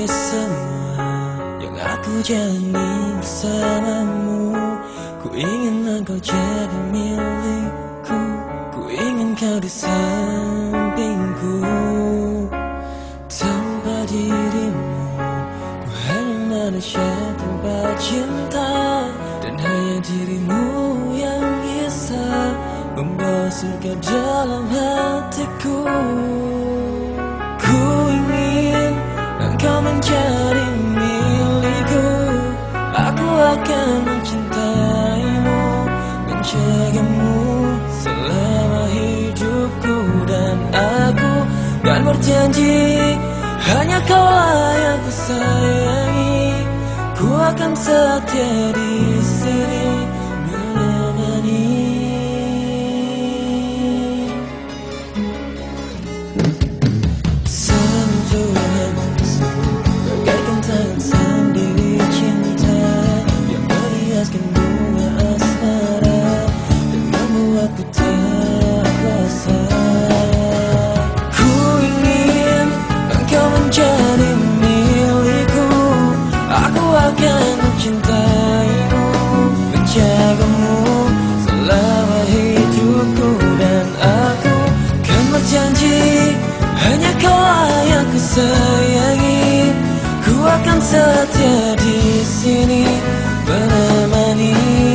semua yang aku jalani bersamamu. Ku ingin engkau jadi milikku, ku ingin kau di sampingku. Tanpa dirimu, ku hanya manusia tanpa cinta, dan hanya dirimu yang bisa membawa surga dalam hatiku. Ku ingin engkau menjadi milikku, aku akan mencintaimu, menjagamu selama hidupku. Dan aku kan berjanji, hanya kaulah yang ku sayangi. Ku akan setia di sini menemani. Bagaikan tangan sendiri cinta yang meriaskan bunga asmara dan membuatku tak kuasa. Ku ingin engkau menjadi milikku, aku akan mencintaimu, menjagamu selama hidupku. Dan aku kan berjanji, hanya kaulah yang ku sayangi. Ku akan setia di sini menemani.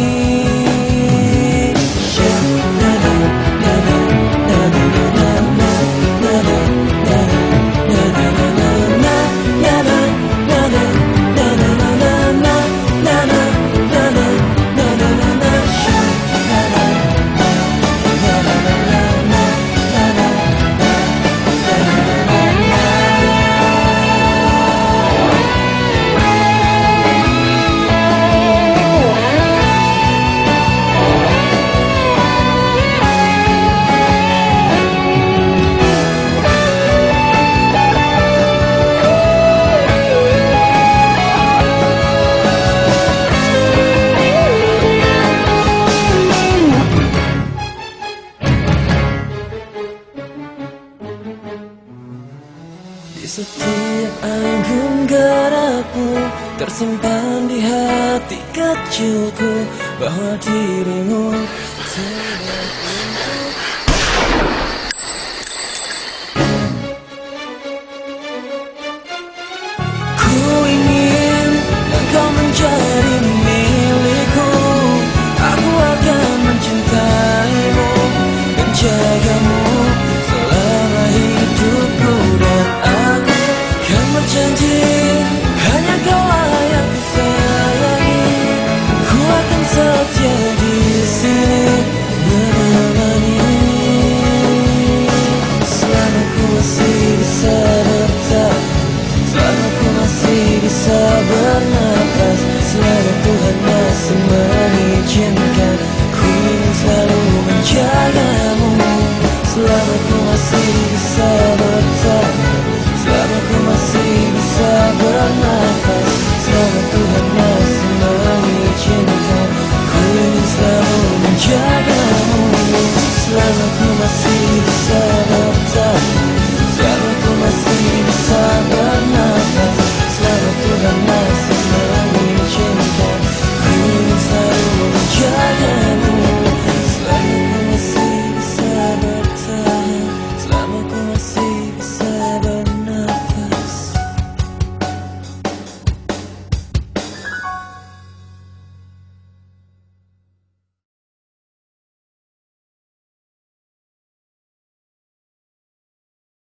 Di setiap anggun gerakmu tersimpan di hati kecilku, bahwa dirimu tidak